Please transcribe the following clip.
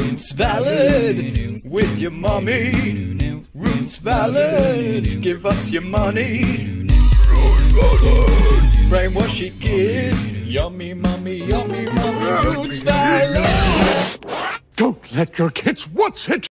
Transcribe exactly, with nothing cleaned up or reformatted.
Roots Valid with your mommy. Roots Valid, give us your money. Brainwash your kids. Yummy, mummy, yummy, mummy. Roots Valid. Don't let your kids watch it!